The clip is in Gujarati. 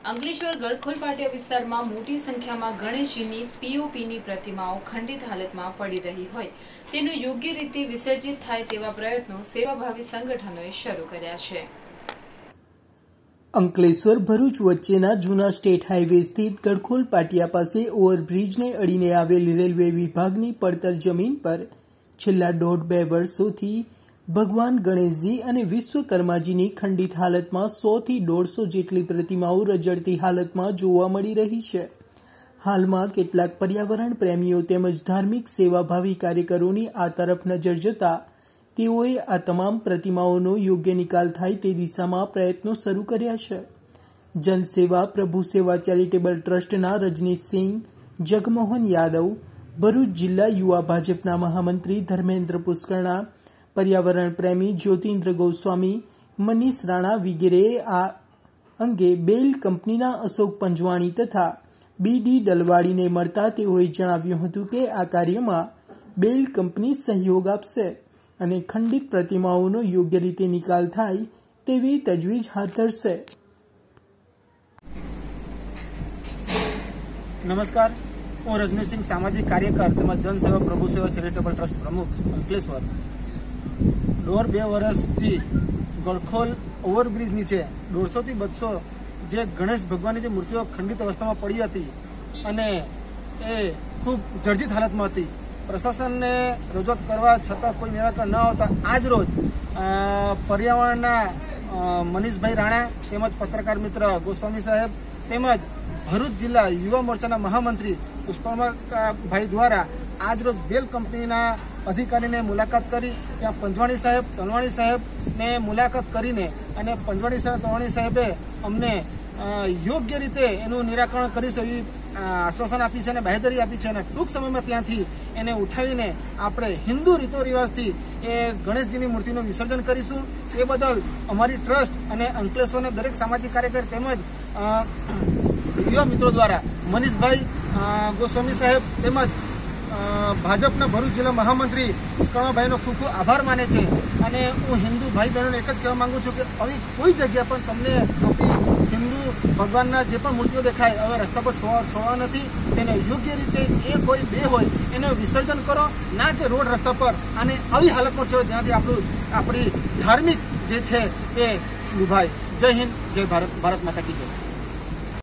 અંકલેશ્વર ગળખોલ પાટિયા વિસ્તારમાં મોટી સંખ્યામાં ગણેશજીની પીઓપીની પ્રતિમાઓ ખંડિત હાલતમાં પડી રહી હોય તેનું યોગ્ય રીતે વિસર્જિત થાય તેવા પ્રયત્નો સેવાભાવી સંગઠનોએ શરૂ કર્યા છે। અંકલેશ્વર ભરૂચ વચ્ચેના જૂના સ્ટેટ હાઈવે સ્થિત ગળખોલ પાટિયા પાસે ઓવરબ્રિજને અડીને આવેલ રેલવે વિભાગની પડતર જમીન પર છેલ્લા 1.5-2 વર્ષોથી ભગવાન ગણેશજી અને વિશ્વકર્માજીની ખંડિત હાલતમાં 100 થી 150 જેટલી પ્રતિમાઓ રજળતી હાલતમાં જોવા મળી રહી છે। હાલમાં કેટલાક પર્યાવરણ પ્રેમીઓ તેમજ ધાર્મિક સેવાભાવી કાર્યકરોની આ તરફ નજર જતા તેઓએ આ તમામ પ્રતિમાઓનો યોગ્ય નિકાલ થાય તે દિશામાં પ્રયત્નો શરૂ કર્યા છે। જનસેવા પ્રભુ સેવા ચેરિટેબલ ટ્રસ્ટના રજનીશસિંહ, જગમોહન યાદવ, ભરૂચ જિલ્લા યુવા ભાજપના મહામંત્રી ધર્મેન્દ્ર પુષ્કરણા, पर्यावरण प्रेमी ज्योतिन्द्र गोस्वामी, मनीष राणा वगैरह आ अंगे बेल कंपनीना अशोक पंजवाणी तथा बीडी डलवाड़ी ने मळता तेओए जणाव्युं हतुं के आ कार्यमां बेल कंपनी सहयोग आपशे અને ખંડિત પ્રતિમાઓનો યોગ્ય રીતે નિકાલ થાય તેવી તજવીજ હાથ ધરશે। नमस्कार, હું રજનીશસિંહ, સામાજિક કાર્યકર તેમજ જનસેવા પ્રભુ સેવા ચેરિટેબલ ટ્રસ્ટ પ્રમુખ અંકલેશ્વર। 1.5-2 વર્ષથી ગળખોલ ઓવરબ્રિજ નીચે 150 થી 200 જે ગણેશ ભગવાનની જે મૂર્તિઓ ખંડિત અવસ્થામાં પડી હતી અને એ ખૂબ જર્જરિત હાલતમાં હતી। પ્રશાસનને રજૂઆત કરવા છતાં કોઈ નિરાકરણ ન આવતા આજ રોજ પર્યાવરણના મનીષભાઈ રાણા તેમજ પત્રકાર મિત્ર ગોસ્વામી સાહેબ તેમજ ભરૂચ જિલ્લા યુવા મોરચાના મહામંત્રી પુષ્પભાઈ દ્વારા આજ રોજ બેલ કંપનીના અધિકારીને મુલાકાત કરી ત્યાં પંજવાણી સાહેબ, તલવાણી સાહેબને મુલાકાત કરીને અને પંજવાણી સાહેબ, તલવાણી સાહેબે અમને યોગ્ય રીતે એનું નિરાકરણ કરીશું એવી આશ્વાસન આપી છે અને બાહેધરી આપી છે અને ટૂંક સમયમાં ત્યાંથી એને ઉઠાવીને આપણે હિન્દુ રીતો રિવાજથી એ ગણેશજીની મૂર્તિનું વિસર્જન કરીશું। એ બદલ અમારી ટ્રસ્ટ અને અંકલેશ્વરના દરેક સામાજિક કાર્યકર તેમજ યુવા મિત્રો દ્વારા મનીષભાઈ ગોસ્વામી સાહેબ તેમજ ભાજપના ભરૂચ જિલ્લા મહામંત્રી પુષ્કરણાભાઈનો ખૂબ ખૂબ આભાર માને છે અને હું હિન્દુ ભાઈ બહેનોને એક જ કહેવા માંગુ છું કે આવી કોઈ જગ્યા પણ તમને આપણી હિન્દુ ભગવાનના જે પણ મૂર્તિઓ દેખાય હવે રસ્તા પર છોડવા નથી, તેને યોગ્ય રીતે એ કોઈ બે હોય એને વિસર્જન કરો, ના કે રોડ રસ્તા પર અને આવી હાલતમાં છોડો ત્યાંથી આપણી ધાર્મિક જે છે એ નિભાય। જય હિન્દ, જય ભારત, ભારત માતા કી જય।